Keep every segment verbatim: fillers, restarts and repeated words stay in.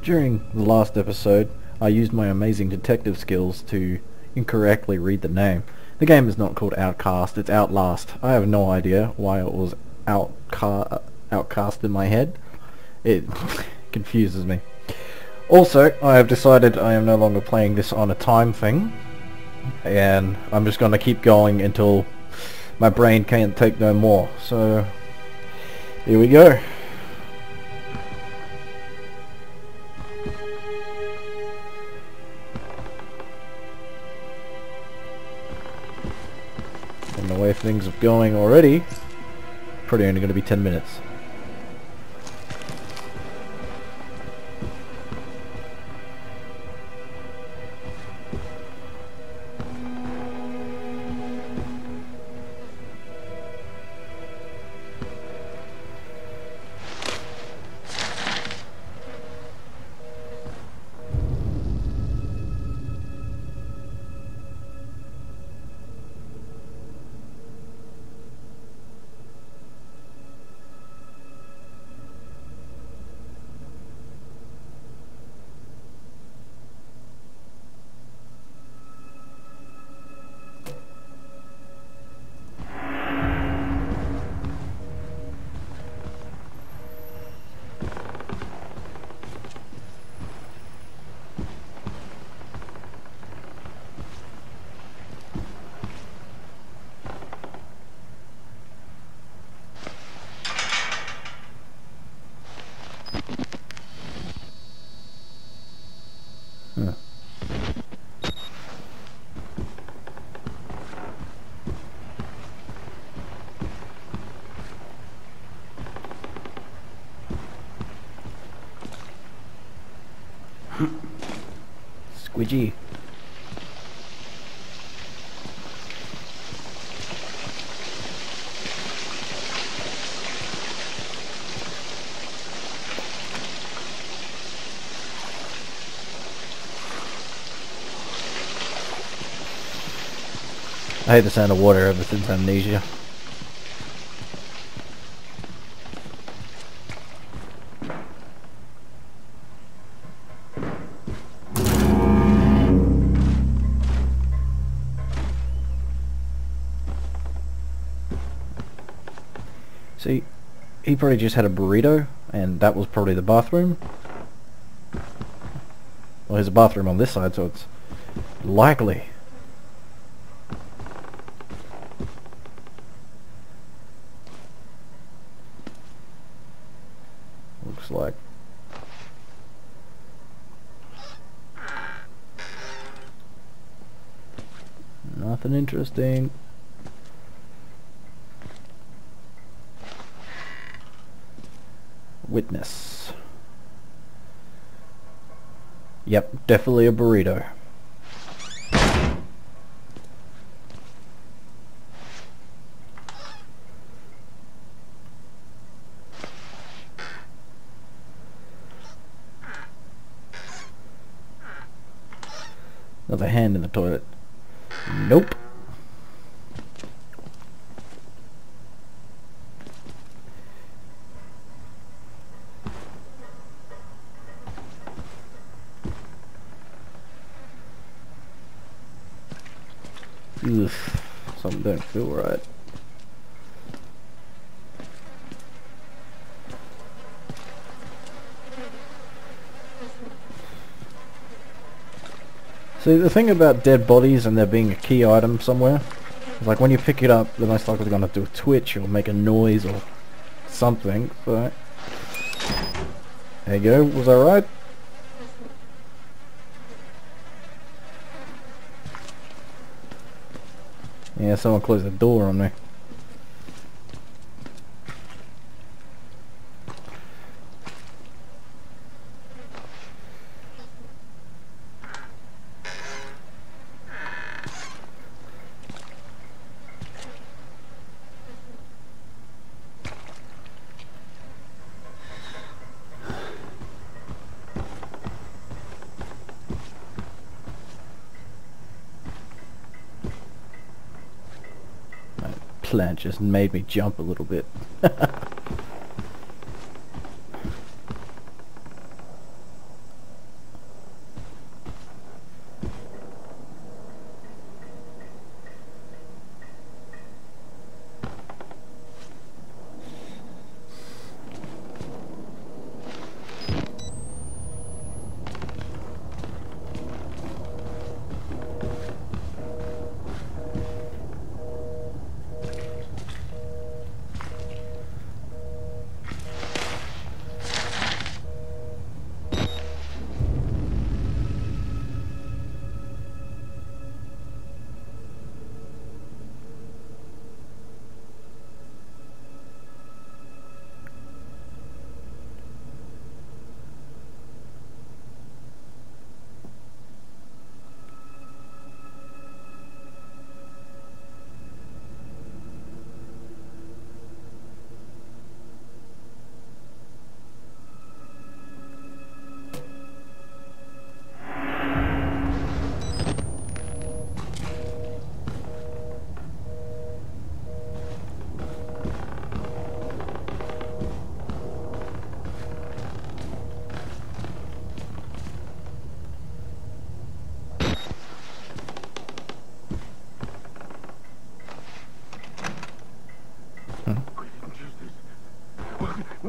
During the last episode, I used my amazing detective skills to incorrectly read the name. The game is not called Outcast, it's Outlast. I have no idea why it was outca Outcast in my head. It confuses me. Also, I have decided I am no longer playing this on a time thing, and I'm just going to keep going until my brain can't take no more. So, here we go. And the way things are going already, probably only going to be ten minutes. Huh. Squidgy. I hate the sound of water ever since Amnesia. See, he probably just had a burrito, and that was probably the bathroom. Well, there's a bathroom on this side, so it's likely. Looks like. Nothing interesting. Witness. Yep, definitely a burrito. Another hand in the toilet. Nope. Oof, something don't feel right. See, the thing about dead bodies and there being a key item somewhere, is like when you pick it up, they're most likely going to do a twitch or make a noise or something. So, there you go. Was I right? Yeah, someone closed the door on me. Plant just made me jump a little bit.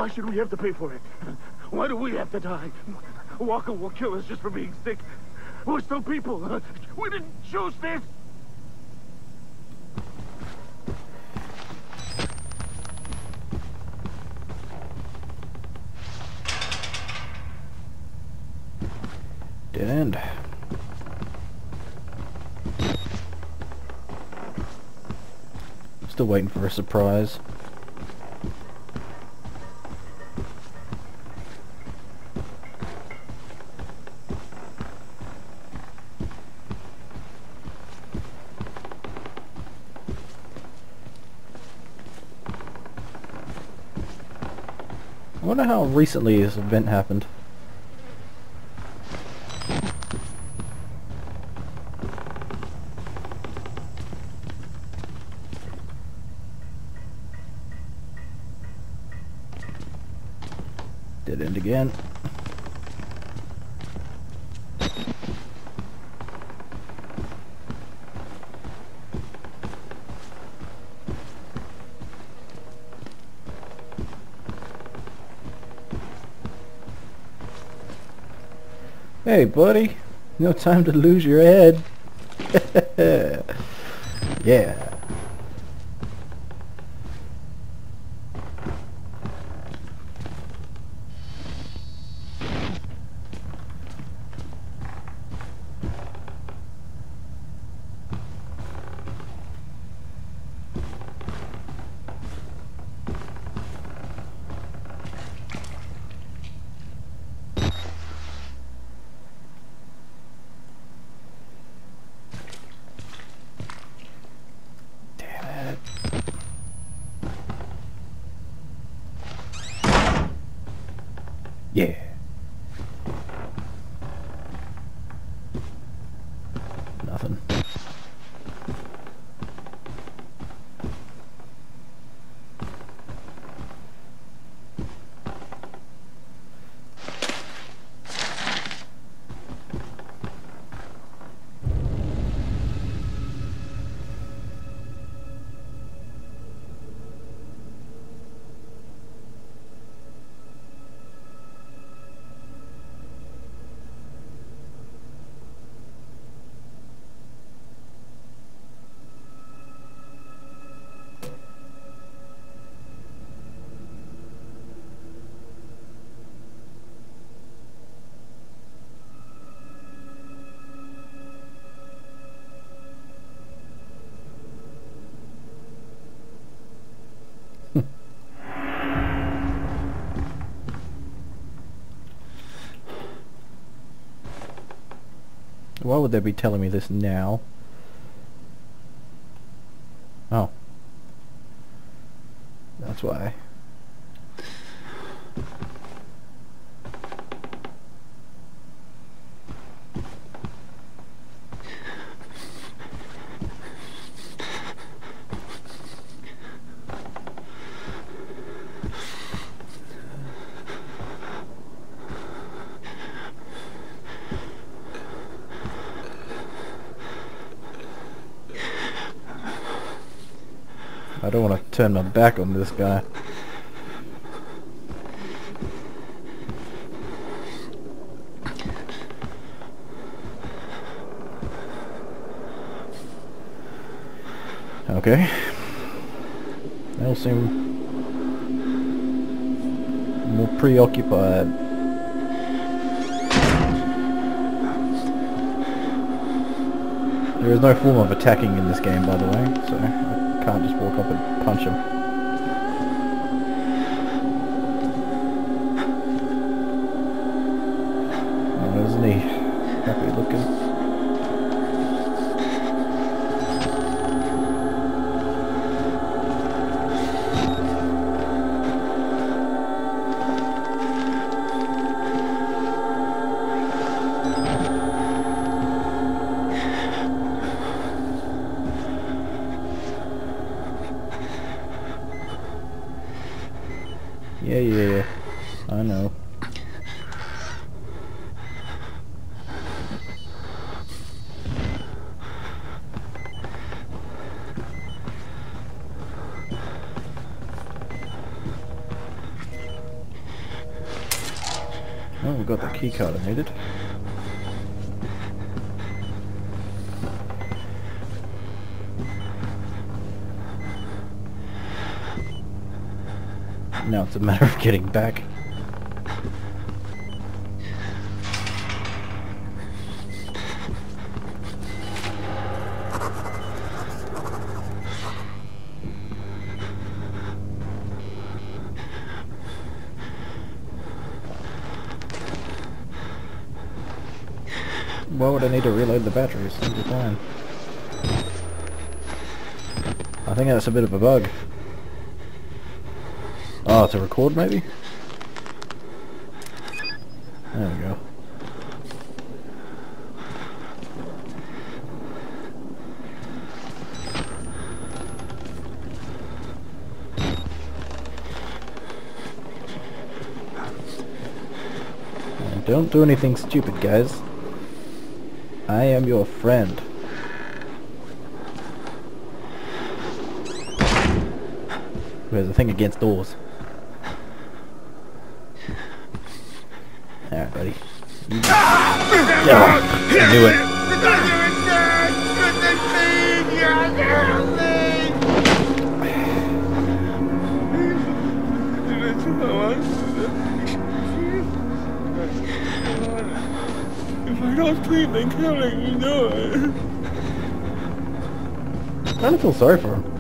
Why should we have to pay for it? Why do we have to die? Walker will kill us just for being sick. We're still people. We didn't choose this. Dead end. Still waiting for a surprise. I wonder how recently this event happened. Dead end again. Hey buddy, no time to lose your head. Yeah. Yeah. Nothing. Why would they be telling me this now? Oh. That's why. I don't want to turn my back on this guy. Okay. They all seem more preoccupied. There is no form of attacking in this game, by the way, so I can't just walk up and punch him. Oh, isn't he happy looking? Oh, we got the key card I needed. Now it's a matter of getting back. Why would I need to reload the batteries? It'll be fine. I think that's a bit of a bug. Oh, it's a record maybe? There we go. And don't do anything stupid, guys. I am your friend. Who has a thing against doors? Alright, buddy. Yeah, I knew it. If I don't scream, they kill me, you know it. I kinda feel sorry for him.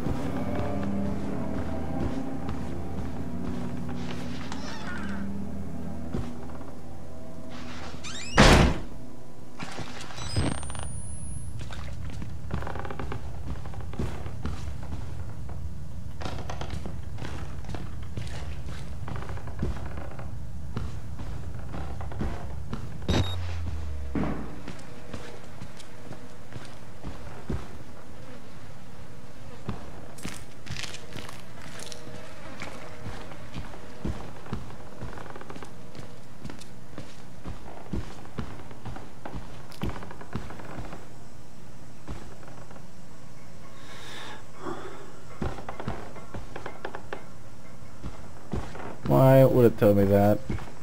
Why would it tell me that?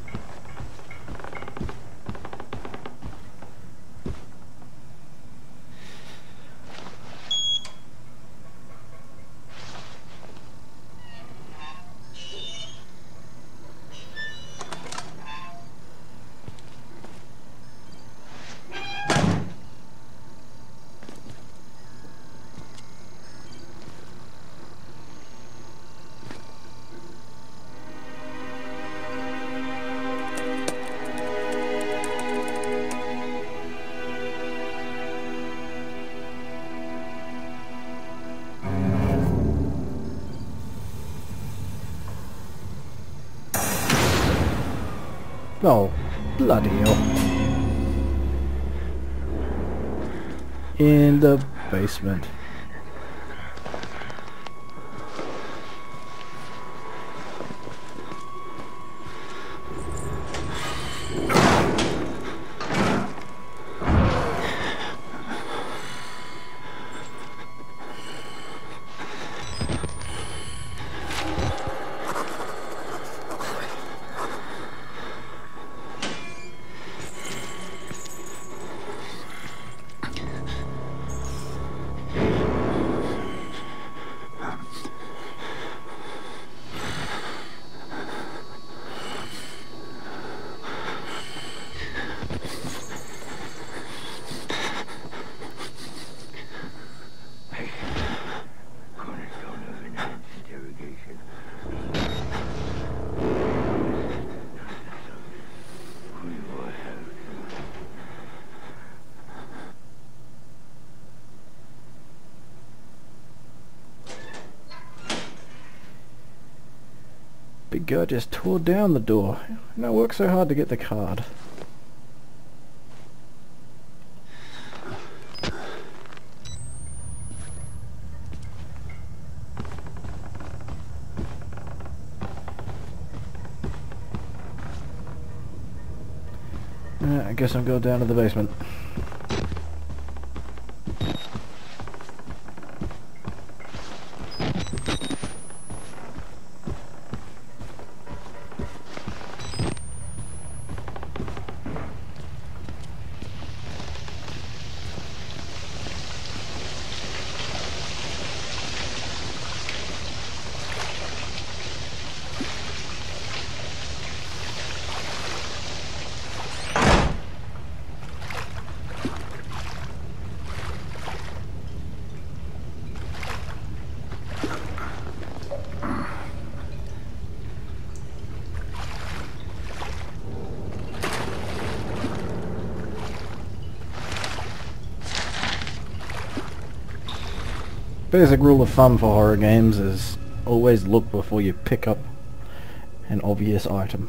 Oh, bloody hell. In the basement. Big guy just tore down the door. And I worked so hard to get the card. Uh, I guess I'm going down to the basement. Basic rule of thumb for horror games is always look before you pick up an obvious item.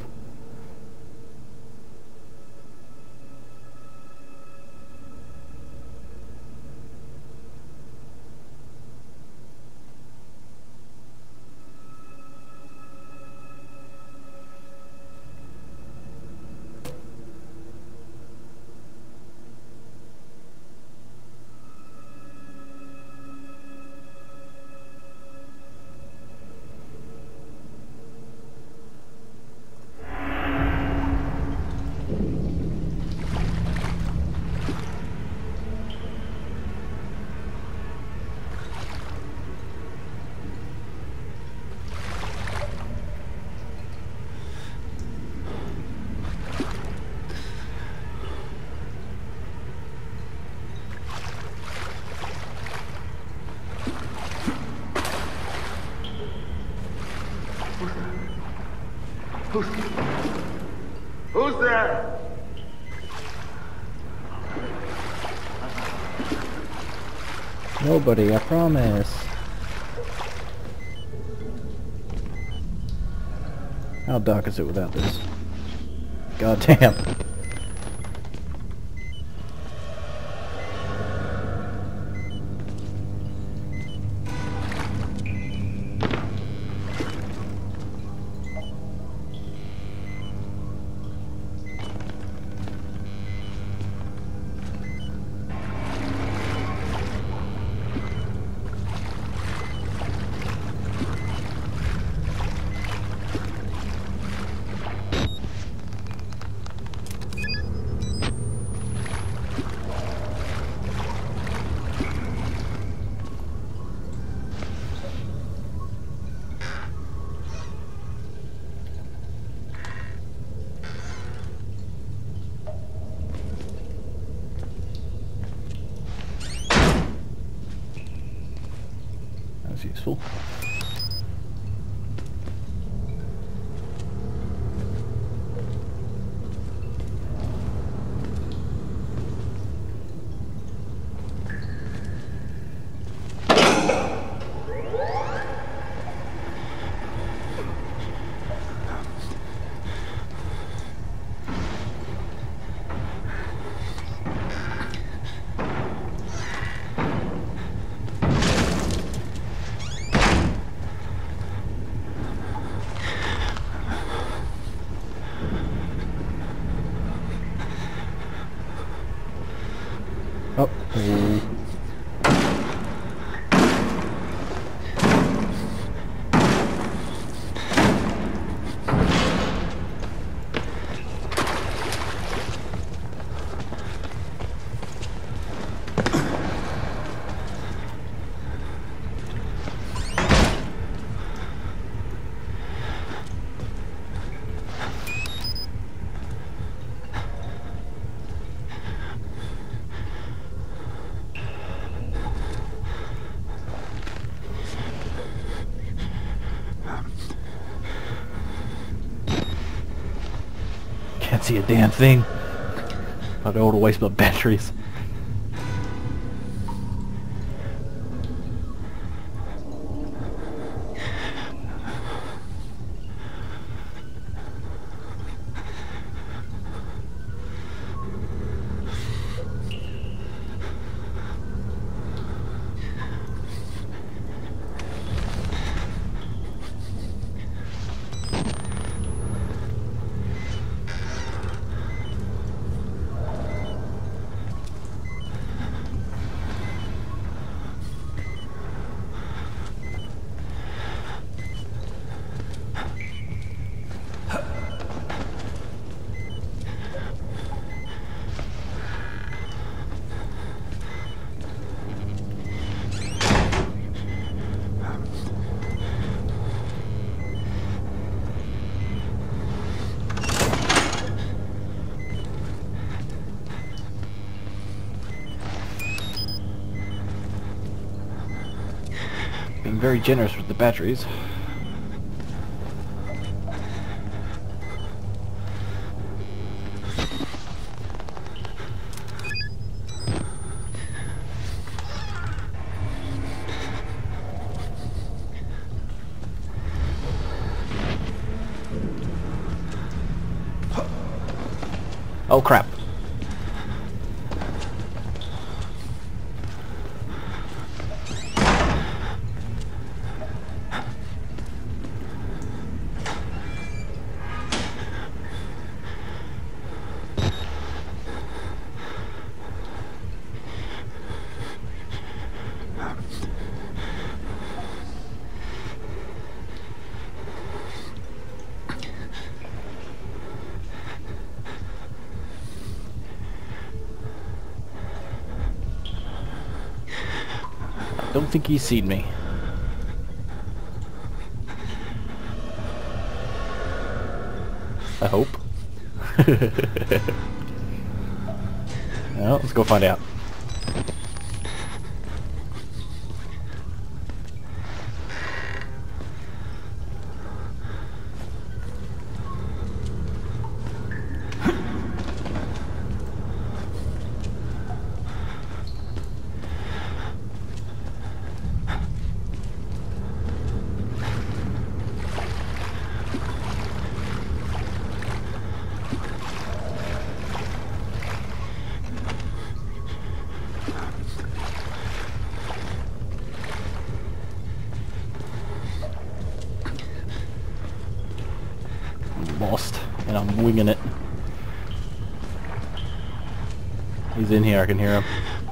Who's, who's there? Nobody, I promise. How dark is it without this? God damn. That's useful. Oh. Ooh. Can't see a damn thing. I don't want to waste my batteries. Being very generous with the batteries. Oh crap. Don't think he's seen me. I hope. Well, let's go find out. Lost, and I'm winging it. He's in here, I can hear him.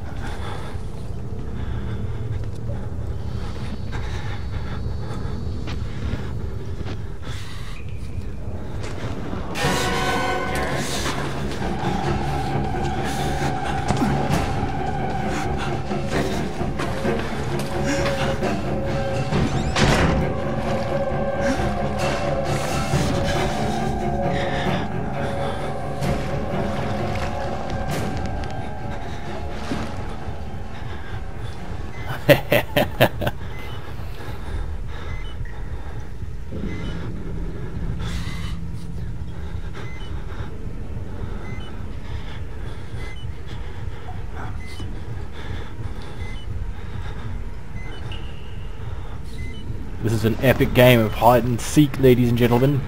This is an epic game of hide and seek, ladies and gentlemen.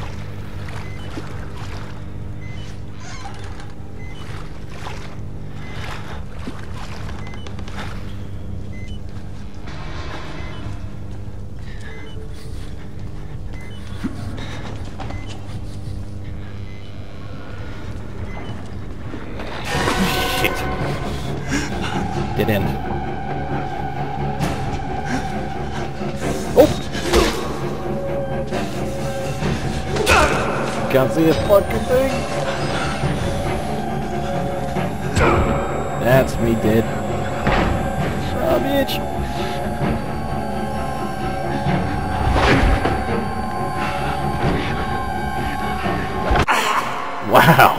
Shit. Dead end. Oh! Can't see a fucking thing. That's me dead. Ah, bitch. Wow.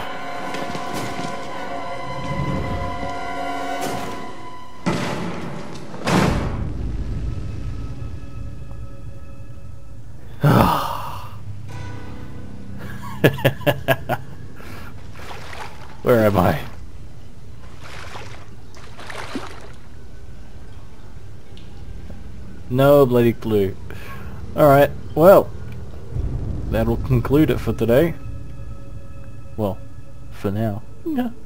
Where am I? No bloody clue. Alright, well, that'll conclude it for today. Well, for now. Yeah.